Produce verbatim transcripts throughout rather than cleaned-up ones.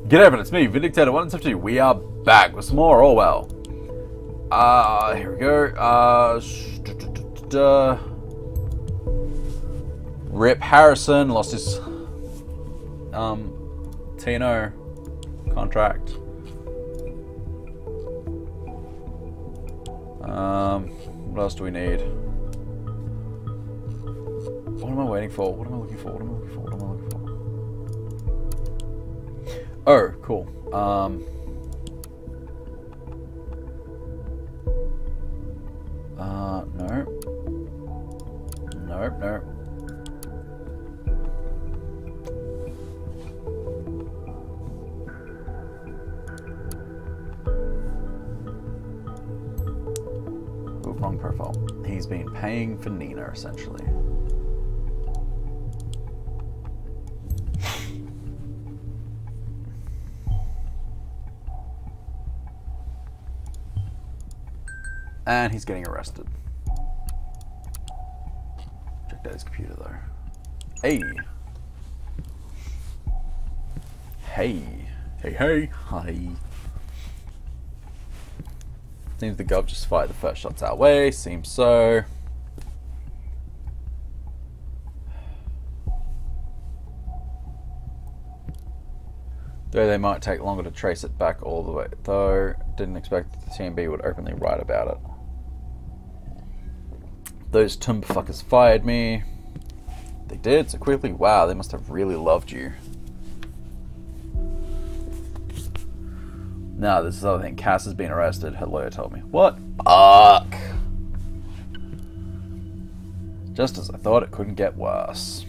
G'day everyone, it's me, Vindicator one seventy-two. We are back with some more Orwell. Uh, here we go. Uh, Rip Harrison lost his um, T and O contract. Um, what else do we need? What am I waiting for? What am I looking for? What am I looking for? What am I looking for? Oh, cool. Um, uh, no. Nope, nope. Oh, wrong profile. He's been paying for Nina, essentially. And he's getting arrested. Check out his computer though. Hey. Hey. Hey, hey. Hi. Seems the gov just fired the first shots our way. Seems so. Though they might take longer to trace it back all the way. Though, didn't expect that the T M B would openly write about it. Those Tumb fuckers fired me. They did so quickly. Wow, they must have really loved you. Now, this is the other thing. Cass has been arrested. Her lawyer told me. What? Fuck. Just as I thought, it couldn't get worse.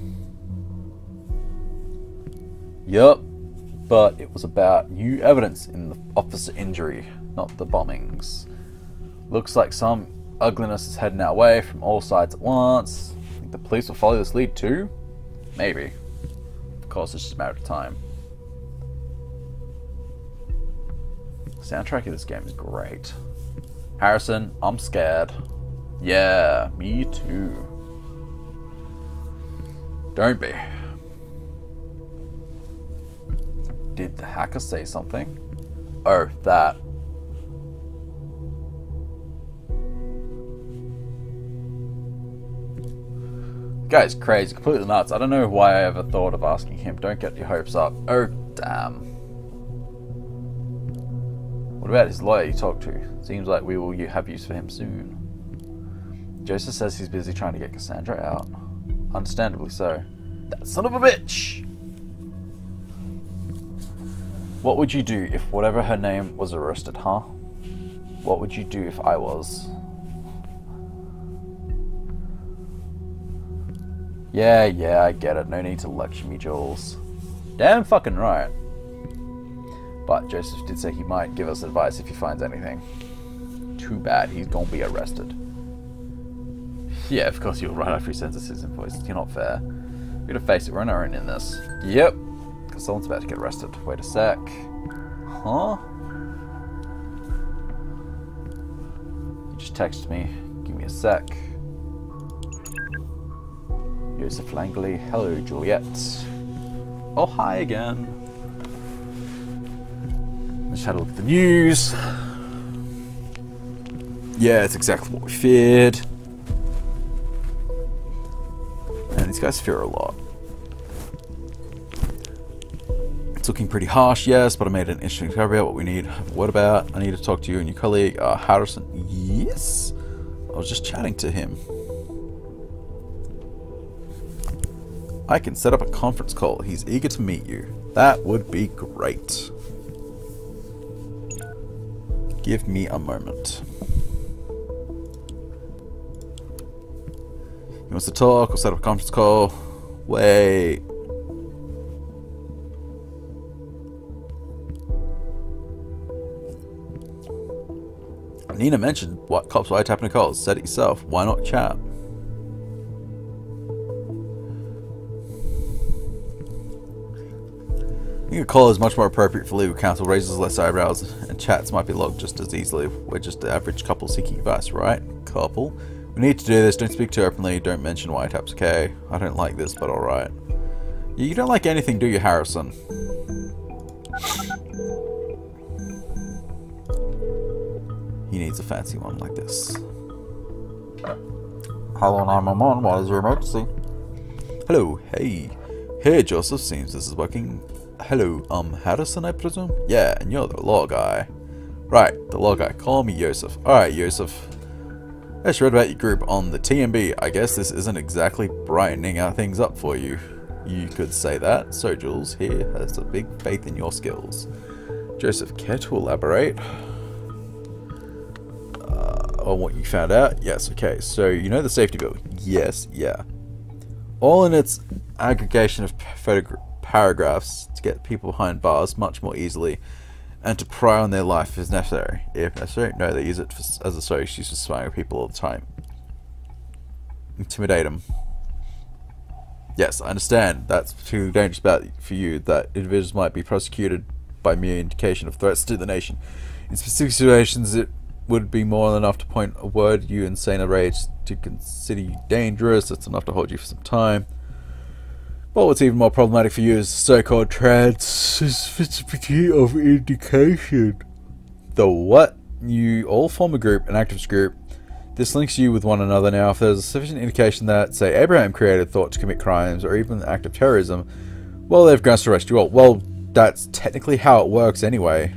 Yup. But it was about new evidence in the officer injury, not the bombings. Looks like some ugliness is heading our way from all sides at once. Think the police will follow this lead too? Maybe. Of course, it's just a matter of time. The soundtrack of this game is great. Harrison, I'm scared. Yeah, me too. Don't be. Did the hacker say something? Oh, that. Guy's crazy, completely nuts. I don't know why I ever thought of asking him. Don't get your hopes up. Oh, damn. What about his lawyer you talked to? Seems like we will have use for him soon. Joseph says he's busy trying to get Cassandra out. Understandably so. That son of a bitch! What would you do if whatever her name was arrested, huh? What would you do if I was? Yeah, yeah, I get it. No need to lecture me, Jules. Damn fucking right. But Joseph did say he might give us advice if he finds anything. Too bad, he's gonna be arrested. Yeah, of course you're right after he sends us his invoice. You're not fair. We gotta face it, we're on our own in this. Yep. Because someone's about to get arrested. Wait a sec. Huh? You just texted me. Give me a sec. Joseph Langley. Hello, Juliet. Oh, hi again. Let's have a look at the news. Yeah, it's exactly what we feared. And these guys fear a lot. It's looking pretty harsh, yes, but I made an interesting discovery about what we need. What about? I need to talk to you and your colleague, uh, Harrison. Yes? I was just chatting to him. I can set up a conference call. He's eager to meet you. That would be great. Give me a moment. He wants to talk. We'll set up a conference call. Wait. Nina mentioned what cops wiretapping calls. Said it yourself. Why not chat? I think a call is much more appropriate for legal counsel, raises less eyebrows, and chats might be logged just as easily. We're just the average couple seeking advice, right? Couple. We need to do this. Don't speak too openly. Don't mention wiretaps, okay? I don't like this, but alright. You don't like anything, do you, Harrison? He needs a fancy one like this. Hello, nine one one, what is your emergency? Hello, hey. Hey, Joseph, seems this is working. Hello, um, Harrison, I presume? Yeah, and you're the law guy. Right, the law guy. Call me Joseph. Alright, Joseph. I just read about your group on the T M B. I guess this isn't exactly brightening our things up for you. You could say that. So, Jules here has a big faith in your skills. Joseph, care to elaborate? Uh, on what you found out? Yes, okay. So, you know the safety bill? Yes, yeah. All in its aggregation of paragraphs to get people behind bars much more easily and to pry on their life if necessary. If necessary, no, they use it for, as a social excuse for spying on people all the time. Intimidate them. Yes, I understand. That's too dangerous about for you, that individuals might be prosecuted by mere indication of threats to the nation. In specific situations, it would be more than enough to point a word you insane or rage to consider you dangerous. That's enough to hold you for some time. But what's even more problematic for you is the so-called transvestivity of indication. The what? You all form a group, an activist group. This links you with one another. Now, if there's a sufficient indication that, say, Abraham created thought to commit crimes or even an act of terrorism, well, they've grounds to arrest you all. Well, that's technically how it works anyway.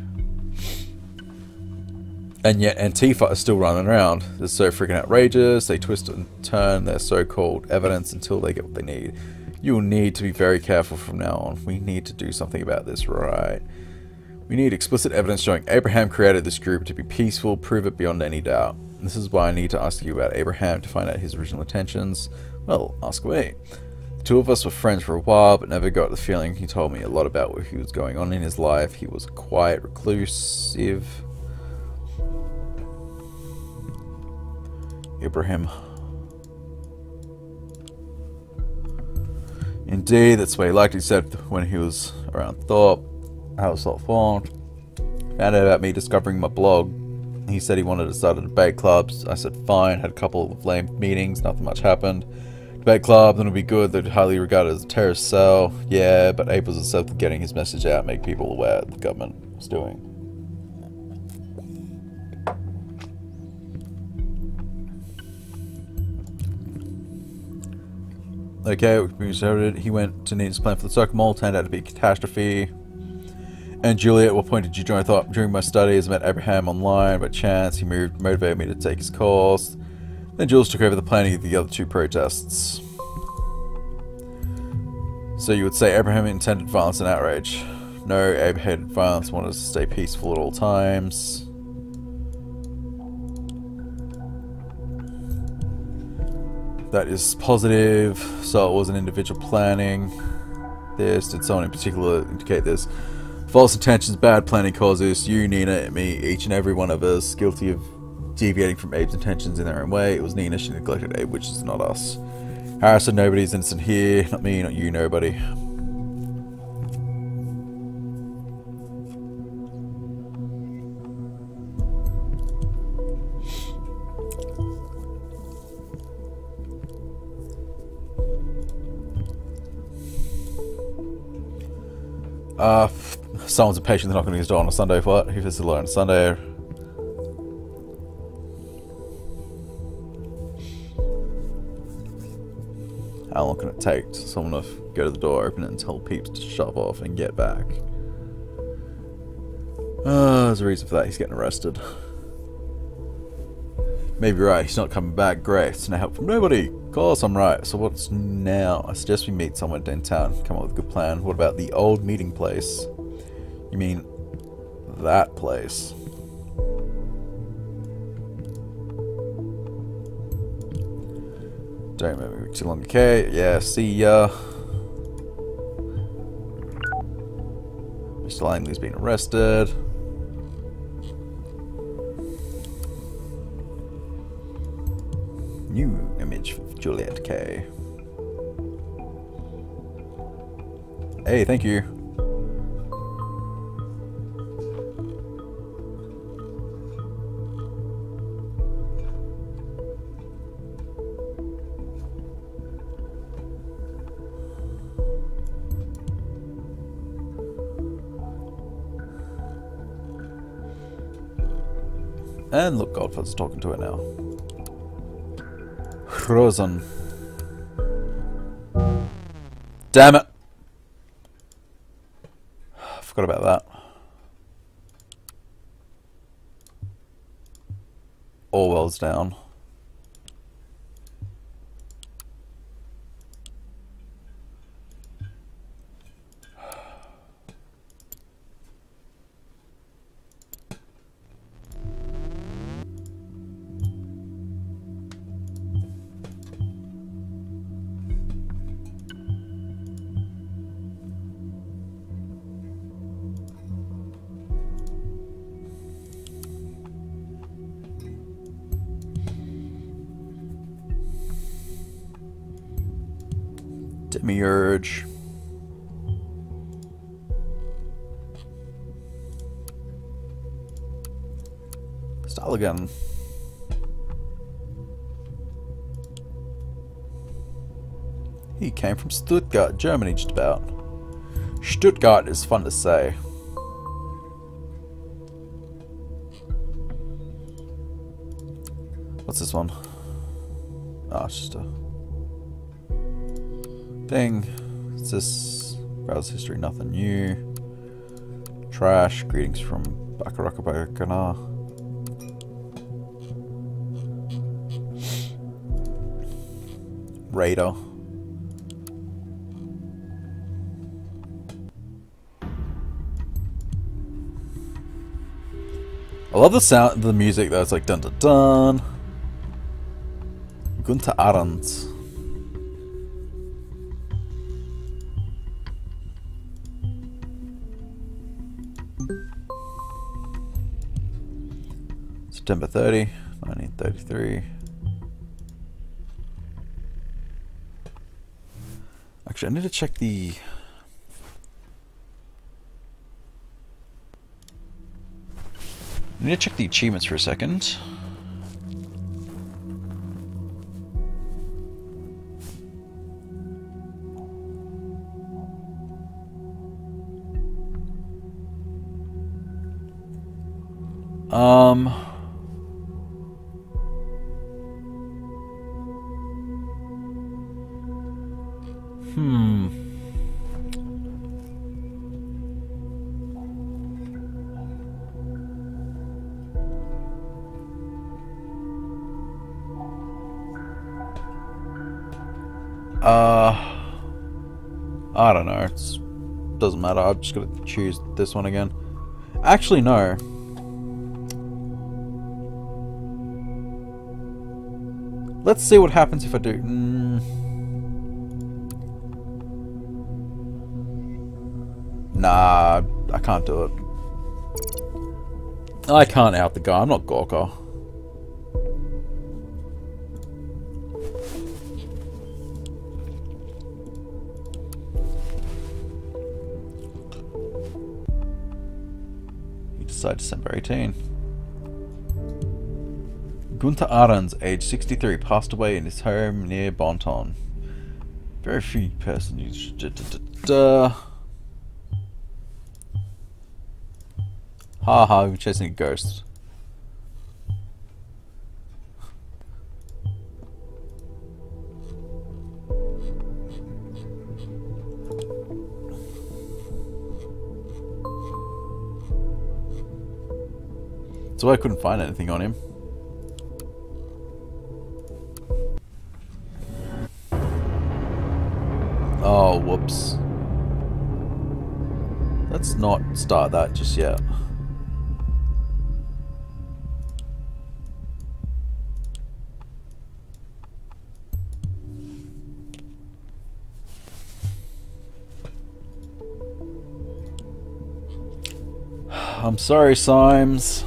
And yet Antifa is still running around. They're so freaking outrageous. They twist and turn their so-called evidence until they get what they need. You'll need to be very careful from now on. We need to do something about this, right? We need explicit evidence showing Abraham created this group to be peaceful, prove it beyond any doubt. This is why I need to ask you about Abraham to find out his original intentions. Well, ask away. The two of us were friends for a while, but never got the feeling he told me a lot about what he was going on in his life. He was quiet, reclusive. Abraham. Indeed, that's what he liked. He said when he was around Thorpe, how it was all formed. Found out about me discovering my blog. He said he wanted to start a debate club. I said fine, had a couple of lame meetings, nothing much happened. Debate club, then it would be good, they'd highly regarded as a terrorist cell. Yeah, but Abe was obsessed with getting his message out, make people aware of what the government was doing. Okay, we started. He went to Nina's plan for the soccer mall, turned out to be a catastrophe. And Juliet, what point did you join? I thought during my studies, I met Abraham online by chance. He moved, motivated me to take his course. Then Jules took over the planning of the other two protests. So you would say Abraham intended violence and outrage. No, Abe hated violence, wanted us to stay peaceful at all times. That is positive, so it wasn't individual planning. This, did someone in particular indicate this? False intentions, bad planning causes you, Nina, me, each and every one of us guilty of deviating from Abe's intentions in their own way. It was Nina, she neglected Abe, which is not us. Harris said nobody's innocent here, not me, not you, nobody. Uh, someone's impatient, they're not going to use door on a Sunday. What? Who visits alone on a Sunday? How long can it take for someone to go to the door, open it, and tell peeps to shove off and get back? Uh, there's a reason for that. He's getting arrested. Maybe right. He's not coming back. Great. It's no help from nobody. Of course I'm right. So what's now? I suggest we meet somewhere downtown. Come up with a good plan. What about the old meeting place? You mean that place? Don't make me too long. Okay. Yeah. See ya. Mister Langley's been arrested. New image of Juliet K. Hey, thank you. And look, Godfather's talking to it now. Frozen. Damn it! I forgot about that. Orwell's down. Demiurge. Style again. He came from Stuttgart, Germany, just about. Stuttgart is fun to say. What's this one? Oh, it's just a thing. It's this browse history, nothing new. Trash. Greetings from Bakaraka. Raider. I love the sound, the music though. It's like dun dun dun. Gunther Arendt. September thirtieth, nineteen thirty-three. Actually, I need to check the... I need to check the achievements for a second. Um... Hmm. Uh, I don't know. It's doesn't matter. I'm just gonna choose this one again. Actually, no. Let's see what happens if I do. Mm. Nah, I can't do it. I can't out the guy. I'm not Gorka. You decide December eighteenth. Gunther Ahrens, age sixty-three, passed away in his home near Bonton. Very few persons. Da, da, da, da. Ha ha, we're chasing a ghost. So I couldn't find anything on him. Oh, whoops. Let's not start that just yet. I'm sorry, Symes.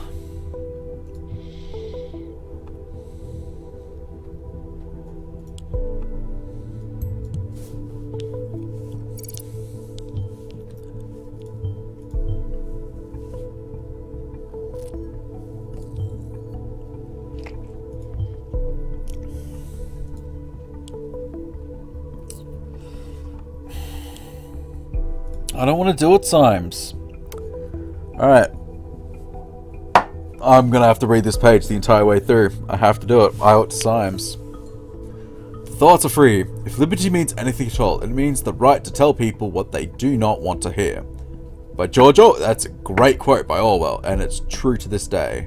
I don't want to do it, Symes. Alright. I'm gonna have to read this page the entire way through. I have to do it. I owe it to Symes. Thoughts are free. If liberty means anything at all, it means the right to tell people what they do not want to hear. By George Orwell, that's a great quote by Orwell, and it's true to this day.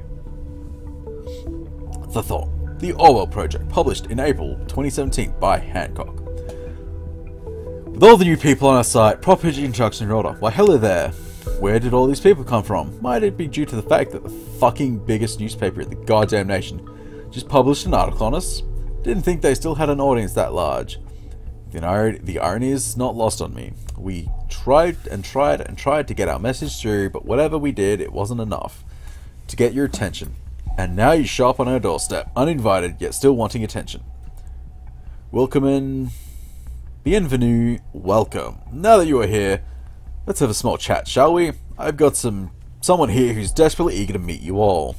The Thought. The Orwell Project, published in April twenty seventeen by Hancock. With all the new people on our site, proper introduction in order. Why hello there. Where did all these people come from? Might it be due to the fact that the fucking biggest newspaper in the goddamn nation just published an article on us? Didn't think they still had an audience that large. The irony, the irony is not lost on me. We tried and tried and tried to get our message through, but whatever we did, it wasn't enough to get your attention. And now you show up on our doorstep, uninvited, yet still wanting attention. Welcome in. Bienvenue. Welcome. Now that you are here, let's have a small chat, shall we? I've got some someone here who's desperately eager to meet you all.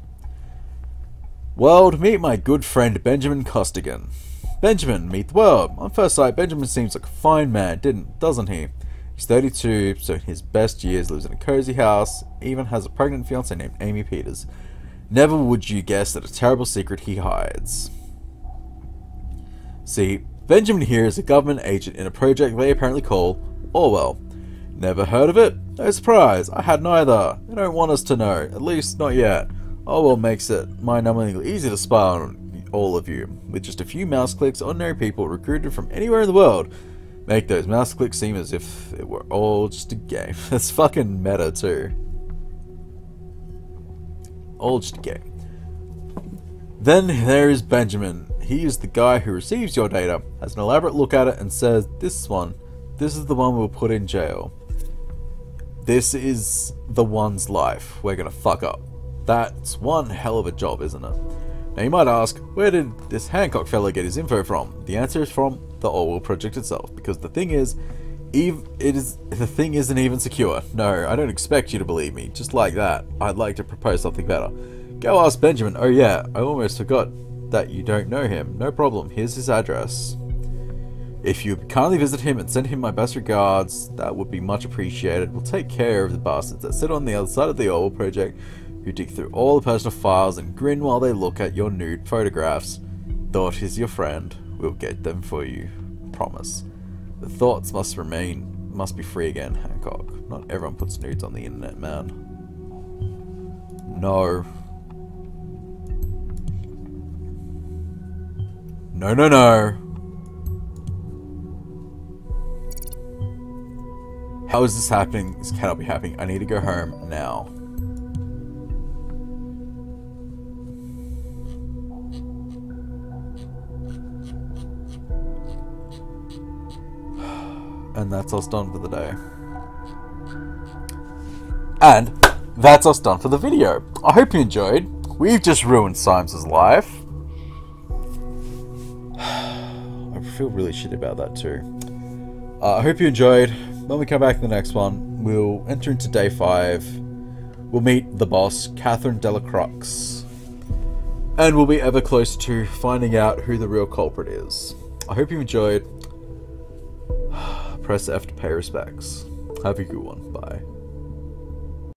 World, meet my good friend Benjamin Costigan. Benjamin, meet the world. On first sight, Benjamin seems like a fine man, didn't, doesn't he? He's thirty-two, so in his best years lives in a cozy house, even has a pregnant fiancée named Amy Peters. Never would you guess that a terrible secret he hides. See, Benjamin here is a government agent in a project they apparently call Orwell. Never heard of it? No surprise, I hadn't either. They don't want us to know, at least not yet. Orwell makes it mind-numbingly easy to spy on all of you. With just a few mouse clicks, ordinary people recruited from anywhere in the world make those mouse clicks seem as if it were all just a game. That's fucking meta too. All just a game. Then there is Benjamin. He is the guy who receives your data, has an elaborate look at it and says, this one, this is the one we'll put in jail. This is the one's life we're gonna fuck up. That's one hell of a job, isn't it? Now you might ask, where did this Hancock fellow get his info from? The answer is from the Orwell Project itself, because the thing is, ev it is the thing isn't even secure. No, I don't expect you to believe me. Just like that, I'd like to propose something better. Go ask Benjamin. Oh yeah, I almost forgot that you don't know him. No problem, here's his address. If you kindly visit him and send him my best regards, that would be much appreciated. We'll take care of the bastards that sit on the other side of the Orwell Project, who dig through all the personal files and grin while they look at your nude photographs. Thought is your friend. We'll get them for you. Promise. The thoughts must remain, must be free again, Hancock. Not everyone puts nudes on the internet, man. No. No, no, no. How is this happening? This cannot be happening. I need to go home now. And that's us done for the day. And that's us done for the video. I hope you enjoyed. We've just ruined Symes' life. I feel really shitty about that too. Uh, I hope you enjoyed. When we come back to the next one, we'll enter into day five. We'll meet the boss, Catherine Delacroix. And we'll be ever closer to finding out who the real culprit is. I hope you enjoyed. Press F to pay respects. Have a good one. Bye.